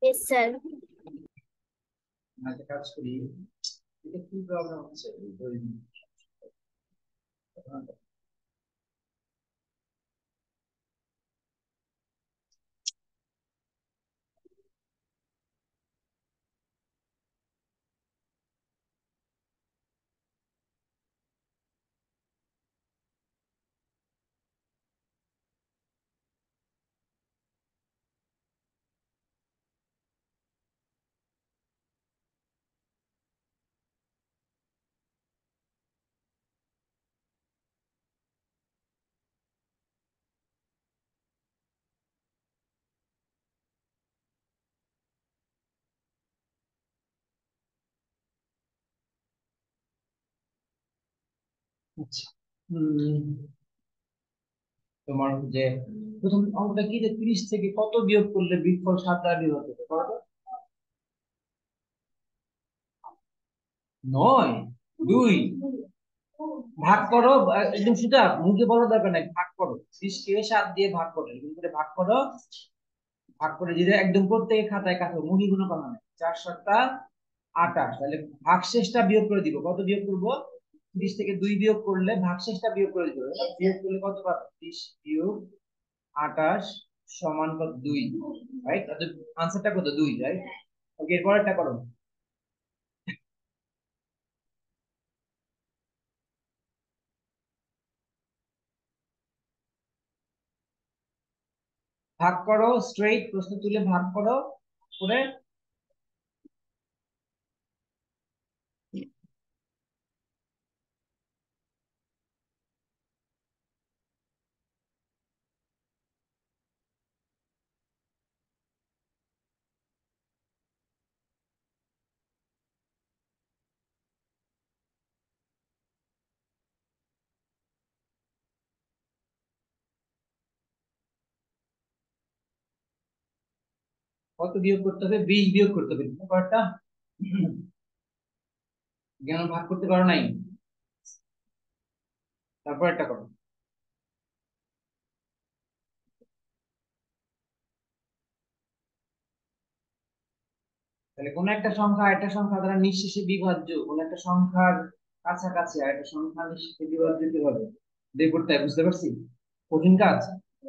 Yes sir. একটা কাজ করি, এটা কি প্রবলেম হচ্ছে? আচ্ছা, তোমার যে প্রথম অঙ্কটা কি, যে 30 থেকে কত বিয়োগ করলে বিয়োগফল 7 দ্বারা বিভক্ত হবে? করো তো। 9, 2 ভাগ করো। একদম সোজা, মুখে বলার দরকার নাই, ভাগ করো। 30 কে 7 দিয়ে ভাগ করো, এরকম করে ভাগ করো। ভাগ করে যদি একদম প্রত্যেক খাতায় কাটো, মুহি গুণ করা নাই, 4 7 28। তাহলে ভাগশেষটা বিয়োগ করে দিব। কত বিয়োগ করব? 30 থেকে 2 বিয়োগ করলে ভাগশেষটা বিয়োগ করে দিব। বিয়োগ করলে কত পাবো? 30 বিয়োগ 28 সমান কত? 2, রাইট? তাহলে আনসারটা কত? 2, রাইট? ওকে, এরপরটা করো। ভাগ করো, স্ট্রেইট প্রশ্ন তুলে ভাগ করো করে। কত বিয়োগ করতে হবে? 20 বিয়োগ করতে হবে। ব্যাপারটা জ্ঞান ভাগ করতে পারো নাই। তারপর একটা করো। তাহলে কোন একটা সংখ্যা একটা সংখ্যা দ্বারা নিঃশেষে বিভাজ্য, কোন একটা সংখ্যার কাছাকাছি আর একটা সংখ্যা নিঃশেষে বিভাজ্য কিভাবে বের করতে হয়? বুঝতে পারছি? কঠিন কাজ।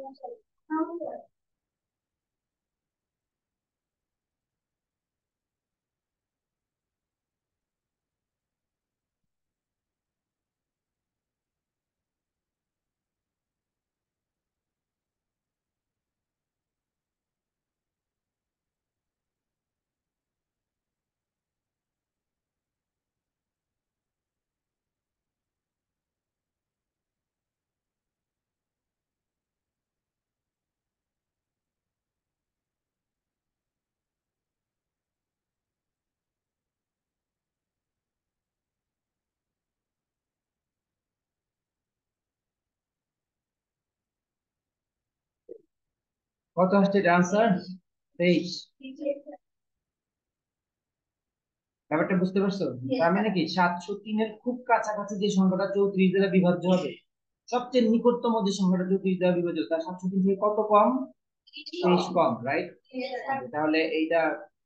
কত আসছে আনসার? 23। ব্যাপারটা বুঝতে পারছো? তার মানে কি 703 এর খুব কাছাকাছি যে সংখ্যাটা 34 দ্বারা বিভাজ্য হবে, সবচেয়ে নিকটতম যে সংখ্যাটা 34 দ্বারা বিভাজ্য, তার 703 থেকে কত কম? 23 কম, রাইট? তাহলে এইটা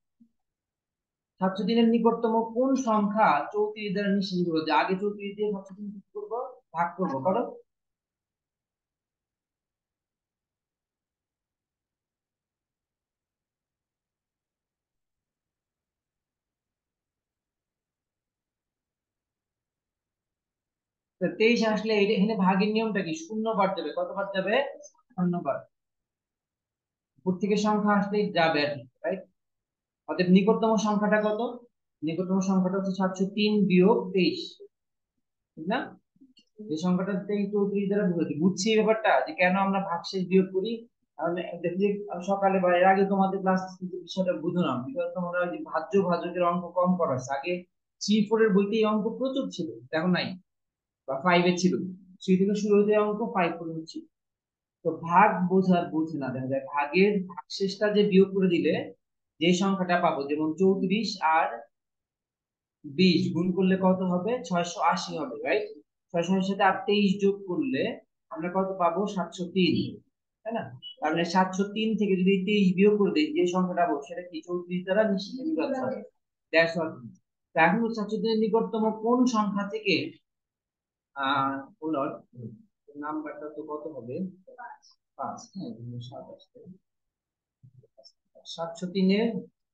703 এর নিকটতম কোন সংখ্যা 34 দ্বারা নিঃশেষে বিভাজ্য? আগে 34 দিয়ে 703 কি করবো? ভাগ করবো, করো। তো 23 আসলে এখানে ভাগের নিয়মটা কি? শূন্য বার যাবে। কতবার যাবে? 0 বার। উপর থেকে সংখ্যা আসলেই যাবে, রাইট? অতএব নিকটতম সংখ্যাটা কত? নিকটতম সংখ্যাটা হচ্ছে 703 বিয়োগ 23, ঠিক না? এই সংখ্যাটা 34 দ্বারা বিভাজ্য। বুঝছি এই ব্যাপারটা, যে কেন আমরা ভাগশেষ বিয়োগ করি। তাহলে দেখি, সকালে বা এর আগে তোমাদের ক্লাস বিষয়টা বুঝো না, বিকজ তোমরা ওই যে ভাজ্য ভাজকের অঙ্ক কম করাচ্ছে। আগে 3 4 এর বইতে এই অঙ্ক প্রচুর ছিল, এখন নাই। বা 5 এ ছিল, 3 থেকে শুরু হতে অঙ্ক 5 পর্যন্ত ছিল। তো ভাগ বোঝে না, দেখা যায় ভাগের ভাগশেষটা যে বিয়োগ করে দিলে যে সংখ্যাটা পাবো, যেমন 34 আর 20 গুণ করলে কত হবে? 680 হবে, রাইট? 680 সাথে আর 23 যোগ করলে আমরা কত পাবো? 703। তাই না? তার মানে 703 থেকে যদি 23 বিয়োগ করে দিই, যে সংখ্যাটা পাবো সেটা কি 34 দ্বারা নিশ্চিত বিভাজ্য হবে। That's what. এখন 703 এর নিকটতম কোন সংখ্যা থেকে হলো নাম্বারটা তো কত হবে? 5। হ্যাঁ, 27। 703 এর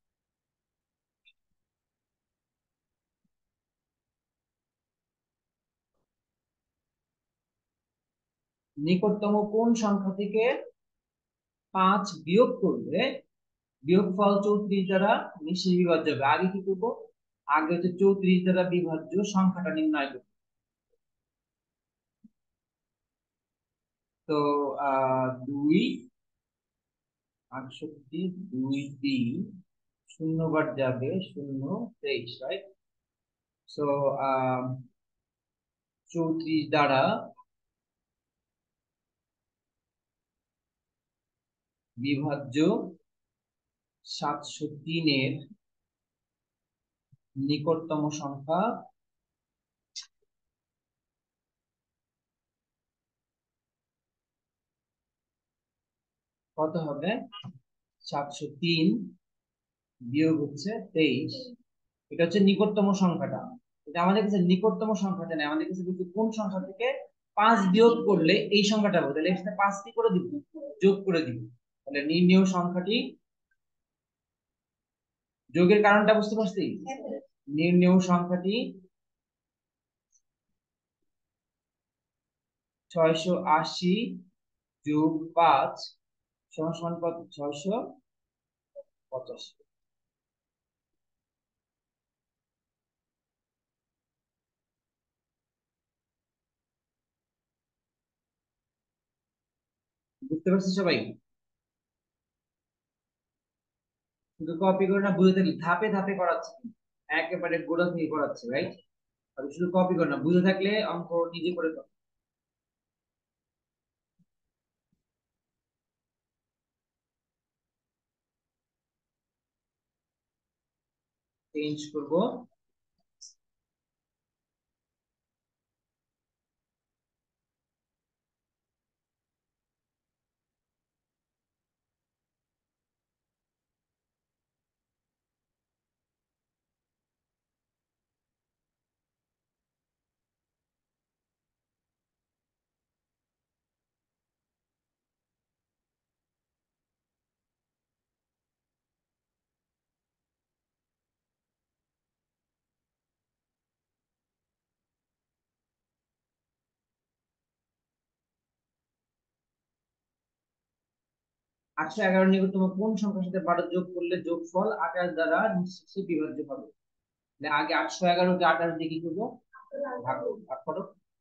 নিকটতম কোন সংখ্যা থেকে 5 বিয়োগ করলে বিয়োগফল 34 দ্বারা নিশ্চিত বিভাজ্য হবে। আগে কি করবো? আগে হচ্ছে 34 দ্বারা বিভাজ্য সংখ্যাটা নির্ণয় করবো। তো 2 68 2 3 শূন্য বার যাবে 0 23, রাইট? সো 34 দ্বারা বিভাজ্য 703 এর নিকটতম সংখ্যা কত হবে? 703 বিয়োগ হচ্ছে 23। এটা হচ্ছে নিকটতম সংখ্যাটা। এটা আমাদের কাছে নিকটতম সংখ্যাটা নেই, আমাদের কাছে বলছে কোন সংখ্যা থেকে 5 বিয়োগ করলে এই সংখ্যাটা হবে। তাহলে এখানে 5 কি করে দিব? যোগ করে দিব। তাহলে নির্ণেয় সংখ্যাটি, যোগের কারণটা বুঝতে পারছি? নির্ণেয় সংখ্যাটি 680 যোগ 5 সমান সমান কত? 685। বুঝতে পারছি সবাই? শুধু কপি করে না, বুঝে থাকলে ধাপে ধাপে করাচ্ছে, একেবারে গোড়া থেকে করাচ্ছে, রাইট? আর শুধু কপি করে না, বুঝে থাকলে অঙ্ক নিজে করে চেঞ্জ করব। আটশো এগারো নিকটতম কোন সংখ্যার সাথে 12 যোগ করলে যোগফল 28 দ্বারা নিঃশেষে বিভাজ্য হবে? তাহলে আগে 811 কে 28 দিয়ে কি করবো? ভাগ করবো। ভাগ করো।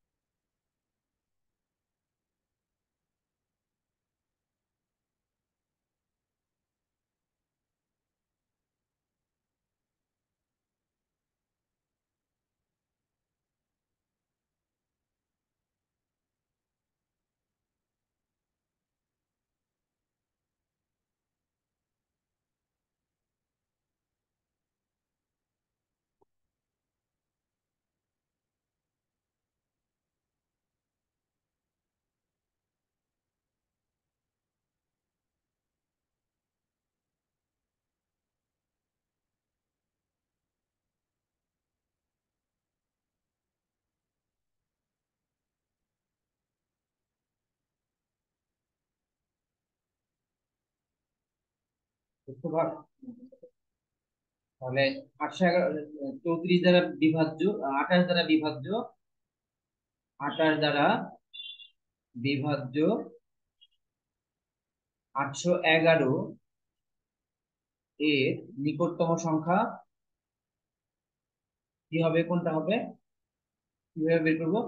বুঝতে পার? তাহলে 811 34 দ্বারা বিভাজ্য, 28 দ্বারা বিভাজ্য, 28 দ্বারা বিভাজ্য 811 এর নিকটতম সংখ্যা কি হবে? কোনটা হবে? কিভাবে বের করবো?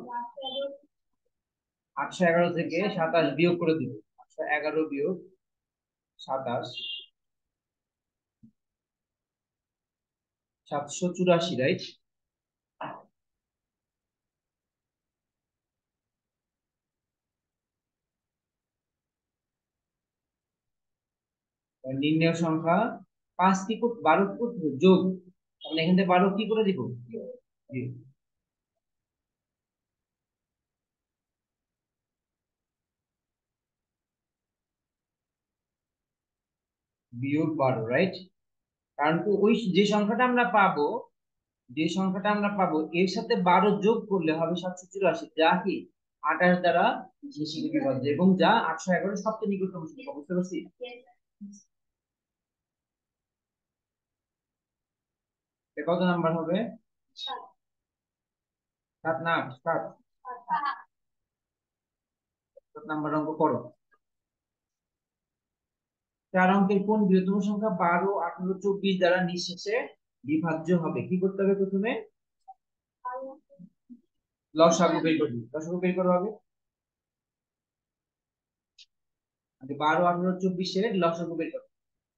811 থেকে 27 বিয়োগ করে দিব। 811 বিয়োগ 27 784, রাইট? নির্ণেয় সংখ্যা 5 কি 12 কি করতে হবে? যোগ। তাহলে এখান থেকে 12 কি করে দিব? জি। বিয়োগ 12, রাইট? কারণ কি ওই যে সংখ্যাটা আমরা পাবো, এর সাথে 12 যোগ করলে হবে 784, যা কি 28 দ্বারা বেশি বিভাজ্য এবং যা 811 সবচেয়ে নিকটতম সংখ্যা। বুঝতে পারছি? কত নাম্বার হবে? 7 না 8? 7। 7 নাম্বার অঙ্ক করো। 4 অঙ্কের কোন বৃহত্তম সংখ্যা 12, 18, 24 দ্বারা নিঃশেষে বিভাজ্য হবে? কি করতে হবে প্রথমে? লসাগু বের করবি। লসাগু বের করো আগে। 12, 18, 24 এর লসাগু বের করো।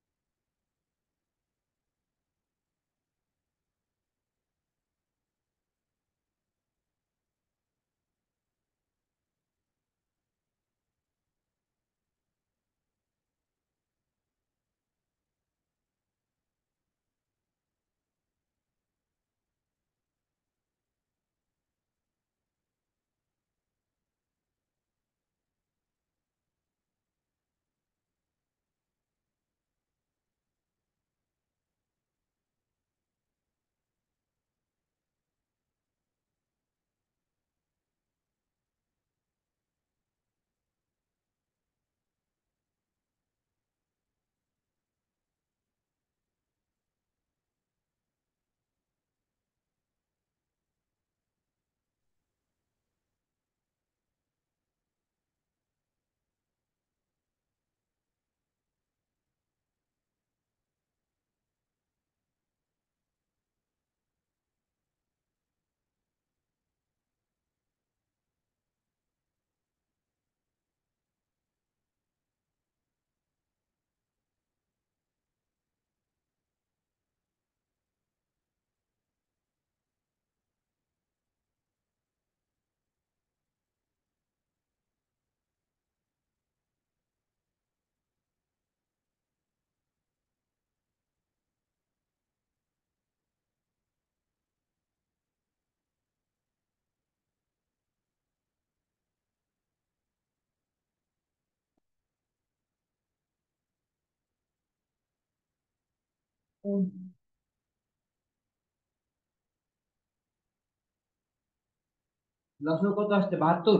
লসাগু কত আসছে? 72।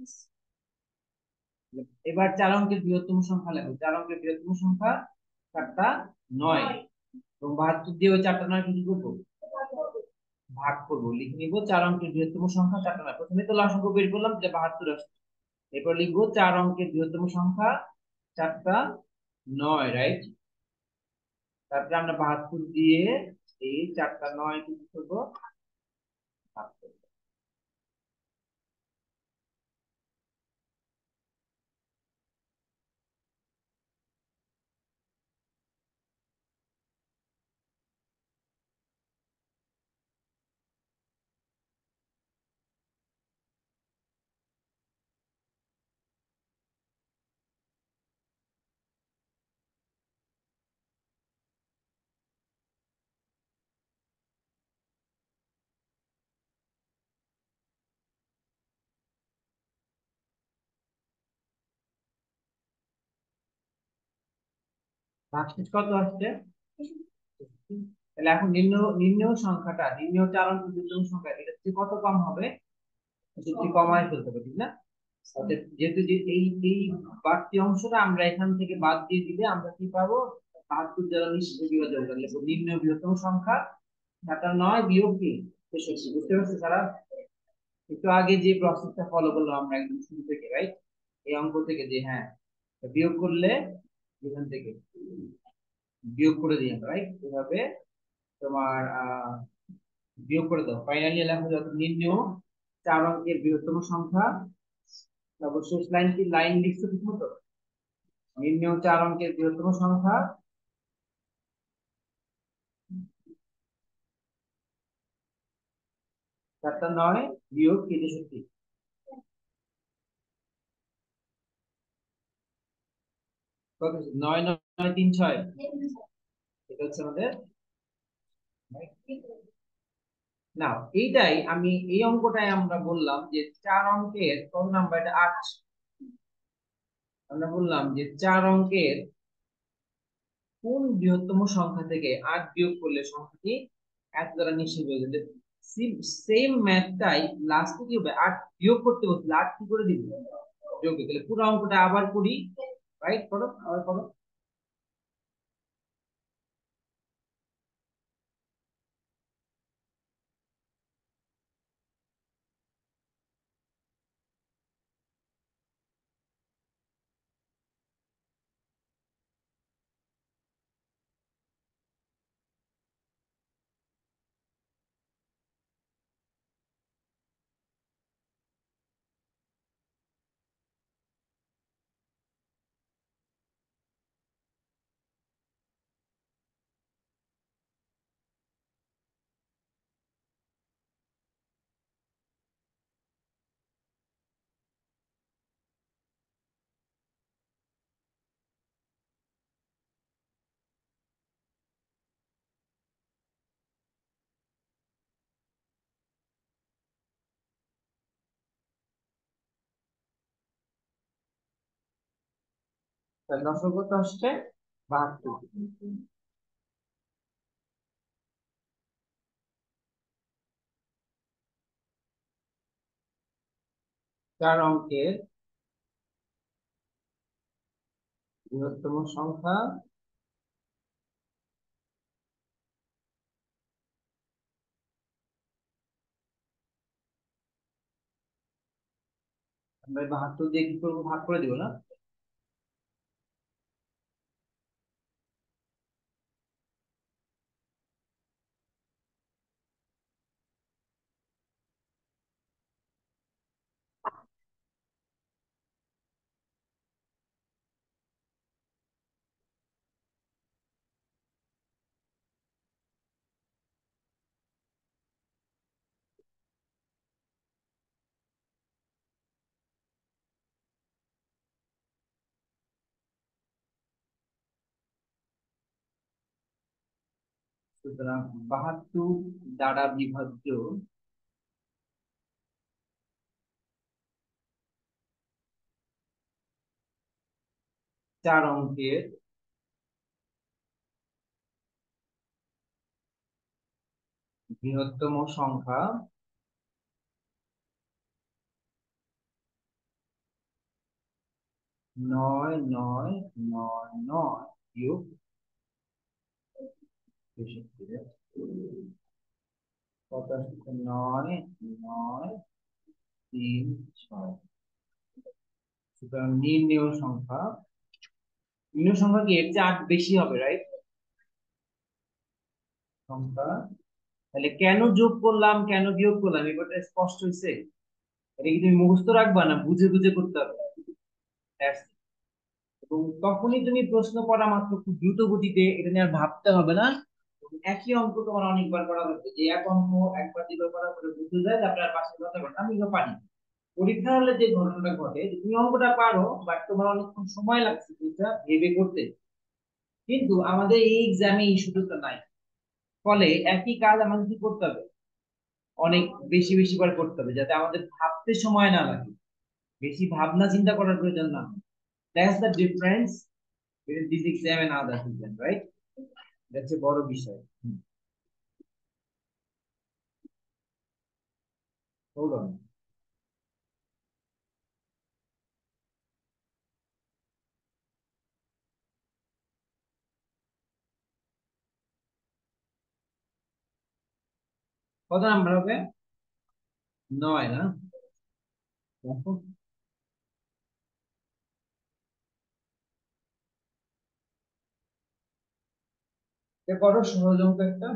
এবার 4 অঙ্কের বৃহত্তম সংখ্যা লেখো। 4 অঙ্কের বৃহত্তম সংখ্যা 4টা 9, এবং 72 দিয়ে ওই 4টা 9 কি করবো? ভাগ করবো। লিখে নিব 4 অঙ্কের বৃহত্তম সংখ্যা 4টা 9। প্রথমে তো লসাগু বের করলাম, যে 72 আসছে। এরপর লিখবো 4 অঙ্কের বৃহত্তম সংখ্যা 4টা 9, রাইট? তারপরে আমরা 72 দিয়ে এই 4টা 9 কি করবো? ভাগ করবো। ভাগশেষ কত আসছে? তাহলে এখন নির্ণয় 4 অঙ্কের বৃহত্তম সংখ্যা, এটা থেকে কত কম হবে? সেটি কমায় ফেলতে হবে, ঠিক না? অর্থাৎ যেহেতু যে এই বাড়তি অংশটা আমরা এখান থেকে বাদ দিয়ে দিলে আমরা কি পাবো? 72 দ্বারা নিঃশেষে বিভাজ্য হবে। তাহলে নির্ণয় বৃহত্তম সংখ্যা 7 9 বিয়োগ কি 63। বুঝতে পারছো স্যার? একটু আগে যে প্রসেসটা ফলো করলাম আমরা একদম শুরু থেকে, রাইট? এই অঙ্ক থেকে, যে হ্যাঁ বিয়োগ করলে এখান থেকে বিয়োগ করে দিই আমরা, রাইট? এভাবে তোমার বিয়োগ করে দাও। ফাইনালি লেখো যত নির্ণয় 4 অঙ্কের বৃহত্তম সংখ্যা, তারপর শেষ লাইন কি লাইন লিখছো ঠিক মতো? নির্ণয় 4 অঙ্কের বৃহত্তম সংখ্যা 4টা 9 বিয়োগ 63। কত হচ্ছে? 9 9 3 6। এটা হচ্ছে আমাদের। না, এইটাই আমি এই অঙ্কটাই আমরা বললাম যে 4 অঙ্কের কত নাম্বার? এটা 8। আমরা বললাম যে 4 অঙ্কের কোন বৃহত্তম সংখ্যা থেকে 8 বিয়োগ করলে সংখ্যাটি এত দ্বারা নিশ্চিত হয়ে যাবে? সেম ম্যাথটাই লাস্টে কি হবে, 8 বিয়োগ করতে বলছিল, 8 কি করে দিব, যোগ দিতে। তাহলে পুরো অঙ্কটা আবার করি, রাইট, করো আবার করো। তাহলে দশক কত আসছে, 72। 4 অঙ্কের বৃহত্তম সংখ্যা আমরা 72 দিয়ে কি করবো, ভাগ করে দিব না? সুতরাং 72 দ্বারা বিভাজ্য 4 অঙ্কের বৃহত্তম সংখ্যা 9999 বিয়োগ 63। কত আসছে, 9936। সুতরাং নির্ণেয় সংখ্যা কি এর চেয়ে 8 বেশি হবে, রাইট? সংখ্যা, তাহলে কেন যোগ করলাম কেন বিয়োগ করলাম এবারটা স্পষ্ট হয়েছে? এটা কি তুমি মুখস্থ রাখবা না বুঝে বুঝে করতে হবে? That's it। এবং তখনই তুমি প্রশ্ন করা মাত্র খুব দ্রুত গতিতে এটা নিয়ে আর ভাবতে হবে না। একই অঙ্ক তোমার অনেকবার করা লাগবে, যে এক অঙ্ক একবার দুইবার করার পরে বুঝে যায়, তারপরে আর পাশে কথা বলে আমি তো পারি। পরীক্ষা হলে যে ঘটনাটা ঘটে যে তুমি অঙ্কটা পারো, বাট তোমার অনেকক্ষণ সময় লাগছে এটা ভেবে করতে। কিন্তু আমাদের এই এক্সামে এই সুযোগটা নাই। ফলে একই কাজ আমাদের কি করতে হবে, অনেক বেশি বেশি বার করতে হবে, যাতে আমাদের ভাবতে সময় না লাগে, বেশি ভাবনা চিন্তা করার প্রয়োজন না হয়। That's the difference between this exam and other exam, right? That's a বড় বিষয়। Hold on. কত নাম্বার হবে, 9 না? দেখো, এটা করো সহজ অঙ্ক একটা।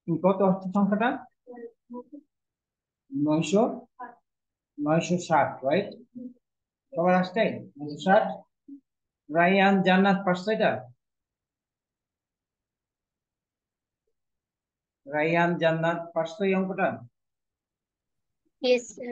কত আসছে সংখ্যাটা? 900, 960, রাইট? সবার আসছে 960। রায়ান জান্নাত পারছো এটা? রায়ান জান্নাত পারছো এই অঙ্কটা? Yes, sir.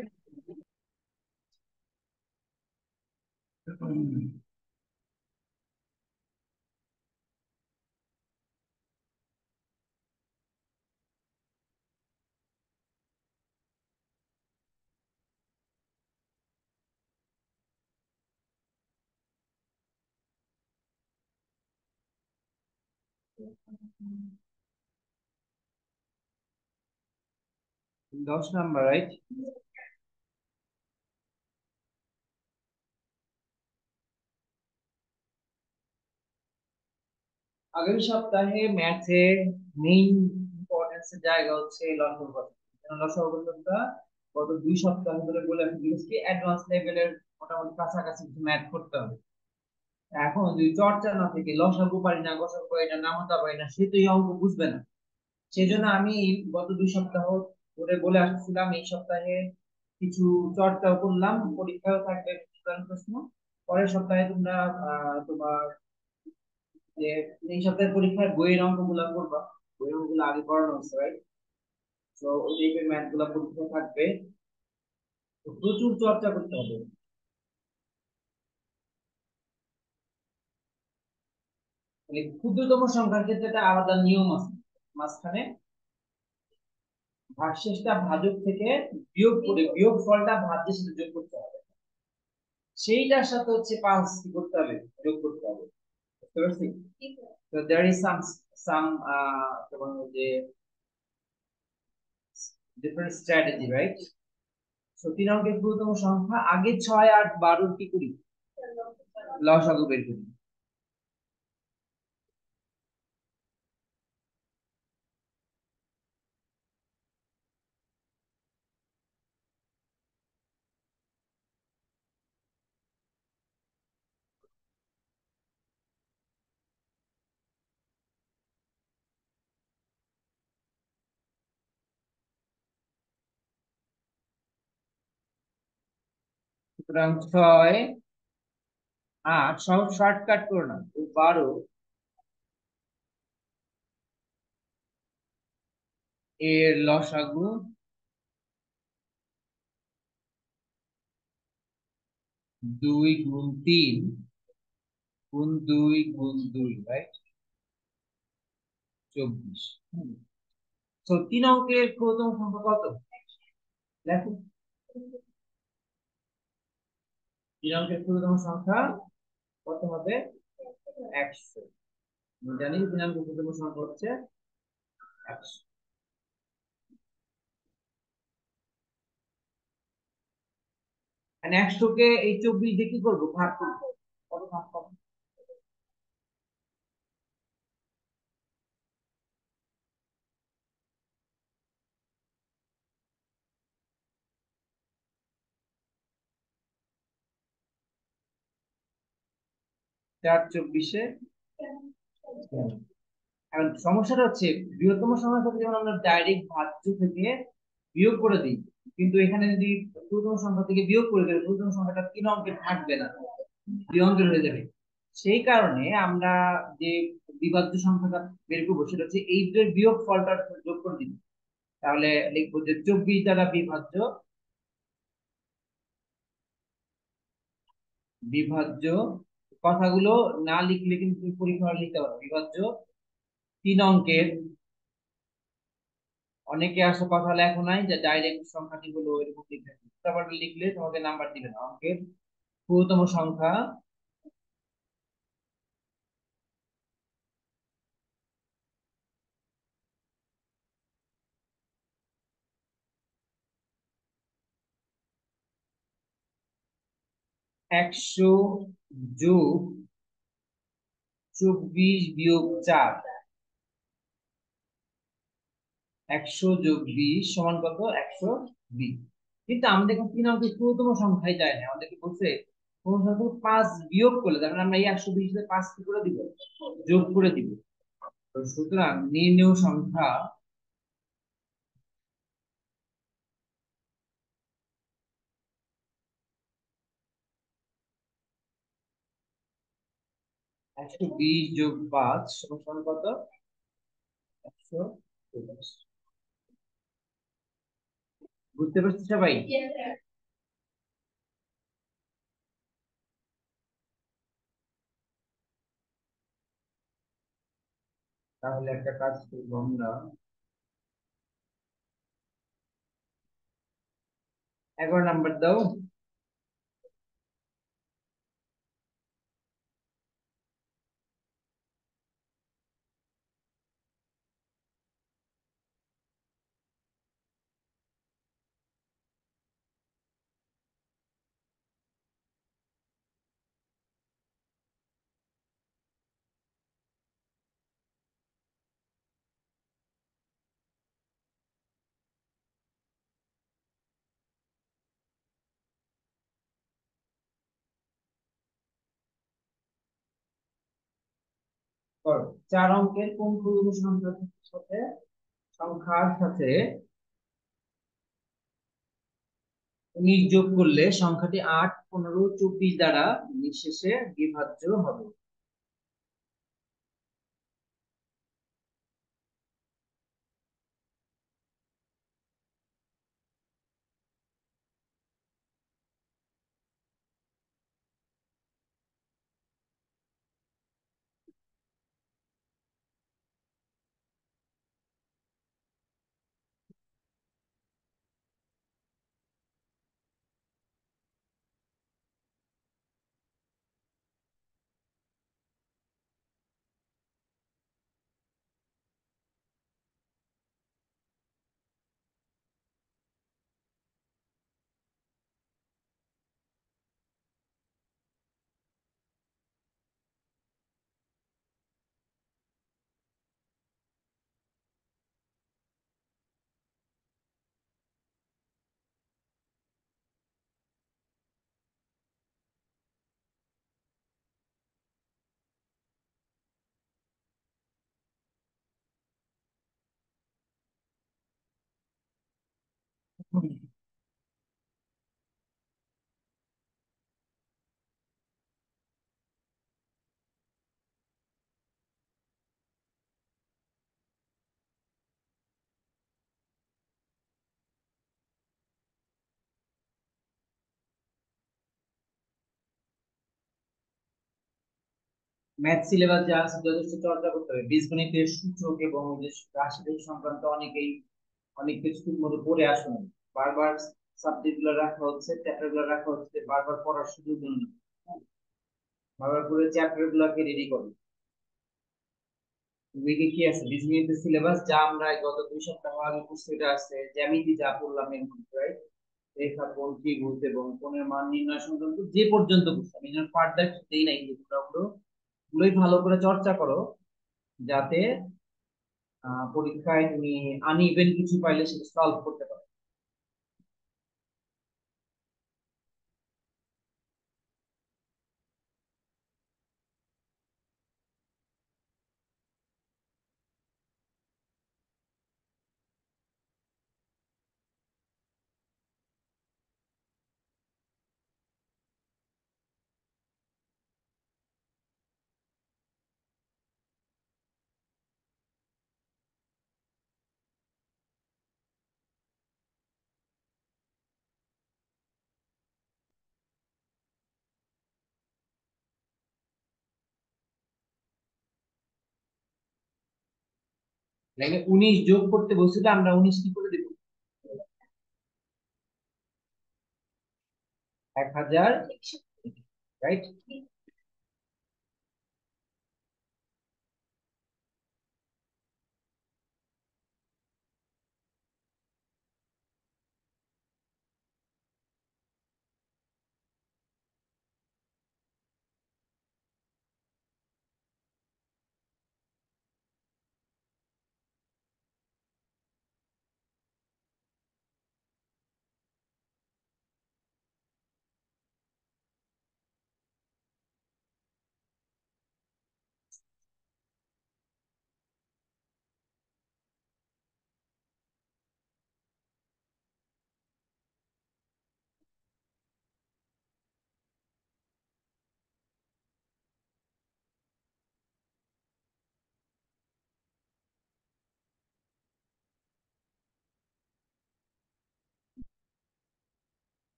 10 number, right? আগামী সপ্তাহে ম্যাথে মেইন ইম্পর্টেন্সের জায়গা হচ্ছে লসগু কথা। লসগু কথাটা গত 2 সপ্তাহ ধরে বলে আসছি কি অ্যাডভান্স লেভেলের মোটামুটি কাছাকাছি কিছু ম্যাথ করতে হবে। এখন যদি চর্চা না থেকে লসাগু পারি না, গসাগু পারি না, নামতা পারি না, সে তো এই অঙ্ক বুঝবে না। সেই জন্য আমি গত 2 সপ্তাহ ধরে বলে আসছিলাম এই সপ্তাহে কিছু চর্চাও করলাম, পরীক্ষাও থাকবে প্রধান প্রশ্ন। পরের সপ্তাহে তোমরা তোমার যে এই সপ্তাহের পরীক্ষায় বইয়ের অঙ্কগুলো করবা। বইয়ের অঙ্কগুলো আগে করানো হচ্ছে, রাইট? তো ওই টাইপের ম্যাথ গুলা পরীক্ষা থাকবে, তো প্রচুর চর্চা করতে হবে। মানে ক্ষুদ্রতম সংখ্যার ক্ষেত্রে একটা আলাদা নিয়ম আছে। মাঝখানে ভাগশেষটা ভাজক থেকে বিয়োগ করে বিয়োগ ফলটা ভাজ্যের সাথে যোগ করতে হবে। সেইটার সাথে হচ্ছে পাঁচ কি করতে হবে, যোগ করতে হবে। বুঝতে পারছি? তো দেয়ার ইজ সাম তোমার যে ডিফারেন্ট স্ট্র্যাটেজি, রাইট? তো 3 অঙ্কের ক্ষুদ্রতম সংখ্যা আগে 6, 8, 12 কি করি, লসাগু বের করি। সুতরাং 6, 8 সব শর্টকাট করো না, 12 এর লসাগু 2 গুণ 3 গুণ 2 গুণ 2, রাইট? 24। তো 3 অঙ্কের ক্ষুদ্রতম সংখ্যা কত দেখো? 3 অঙ্কের ক্ষুদ্রতম সংখ্যা কত হবে? 100। আমি জানি 3 অঙ্কের ক্ষুদ্রতম সংখ্যা হচ্ছে 100। আর 100 কে এই 24 দিয়ে কি করবো, ভাগ করবো। কত ভাগ পাবো? 4 × 24 এখন সমস্যাটা হচ্ছে বৃহত্তম সংখ্যার সাথে যেমন আমরা ডাইরেক্ট ভাজ্য থেকে বিয়োগ করে দিই, কিন্তু এখানে যদি ক্ষুদ্রতম সংখ্যা থেকে বিয়োগ করে দিই ক্ষুদ্রতম সংখ্যাটা 3 অঙ্কের থাকবে না, 2 অঙ্কের হয়ে যাবে। সেই কারণে আমরা যে বিভাজ্য সংখ্যাটা বের করবো সেটা হচ্ছে এই দুটোর বিয়োগ ফলটা যোগ করে দিই। তাহলে লিখবো যে 24 দ্বারা বিভাজ্য, বিভাজ্য কথাগুলো না লিখলে কিন্তু পরীক্ষা হলে লিখতে পারো। বিভাজ্য 3 অঙ্কের, অনেকে আসো কথা লেখো নাই যে ডাইরেক্ট সংখ্যাটি হলো এরকম লিখে, তারপর লিখলে তোমাকে নাম্বার দিবে না। অঙ্কের ক্ষুদ্রতম সংখ্যা 100 + 24 - 4। 100 + 20 সমান কত? 120। কিন্তু আমাদের কাছে 3 অঙ্কের ক্ষুদ্রতম সংখ্যাই চাই না, আমাদেরকে বলছে কোন সংখ্যা 5 বিয়োগ করলে, তার মানে আমরা এই 120 তে 5 কি করে দিব, যোগ করে দিব। তো সুতরাং নির্ণেয় সংখ্যা 120 যোগ 5 সমান কত? 124। বুঝতে পারছি সবাই? তাহলে একটা কাজ করবো আমরা, 11 নাম্বার দাও। করো। 4 অঙ্কের কোন পূর্ণ সংখ্যার সাথে সংখ্যার সাথে 19 যোগ করলে সংখ্যাটি 8, 15, 24 দ্বারা নিঃশেষে বিভাজ্য হবে? ম্যাথ সিলেবাস যা আছে যথেষ্ট চর্চা করতে হবে। বীজগণিতের সূচক এবং যে রাশি সংক্রান্ত অনেক কিছু ঠিক মতো পড়ে আসুন। বারবার সাবজেক্ট গুলো রাখা হচ্ছে, চ্যাপ্টার গুলো রাখা হচ্ছে, বারবার পড়ার সুযোগ দিন না। বারবার করে চ্যাপ্টার গুলোকে রেডি করুন। উইকে কি আছে? বীজগণিতের সিলেবাস যা আমরা গত 2 সপ্তাহ আগে পড়ছি এটা আছে। জ্যামিতি যা পড়লাম এর মধ্যে, রাইট? রেখাপণ, ত্রিভুজ এবং কোণের মান নির্ণয় সংক্রান্ত যে পর্যন্ত বুঝছি, আমি যেন ফার্দার দেই নাই, গুলোই ভালো করে চর্চা করো, যাতে পরীক্ষায় তুমি আনইভেন কিছু পাইলে সেটা সলভ করতে পারো। লাইনে 19 যোগ করতে বলছিল, আমরা 19 কি করে দেবো? 1000, রাইট?